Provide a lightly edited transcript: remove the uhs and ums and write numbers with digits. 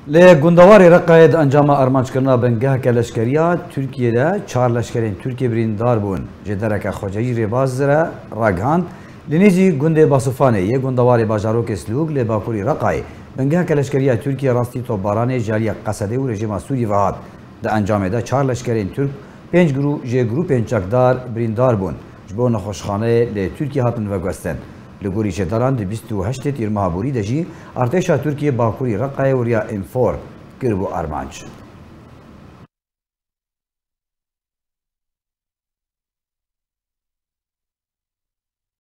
لگندواری رقاید انجام ارمانج کرنا بنگاه کلشکریا ترکیه ده چهار لشکرین ترکیه بریندار بون جدرک خوجایی رباز زره راگهاند لنیجی گنده باسوفانه یه گندواری باجاروک سلوگ لباکوری رقای بنگاه کلشکریا ترکیه راستی تو بارانه جالی قصده و رژیم سوری وهاد ده انجام ده چهار لشکرین ترک پنج گروپ چکدار بریندار بون جبو نخوشخانه ل ترکیه هاتن و گوستن لگوری شداران ده 28 تیر مهابوری دجی ارتشا ترکیه باکوری رقای وریا انفور کربو ارمانج